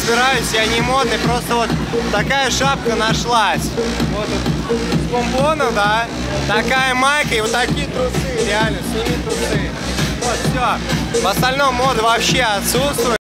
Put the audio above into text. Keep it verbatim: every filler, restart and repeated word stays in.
разбираюсь, я не модный, просто вот такая шапка нашлась. Вот тут с помпоном, да, такая майка и вот такие трусы, реально, сними трусы. Вот, все. В остальном мода вообще отсутствует.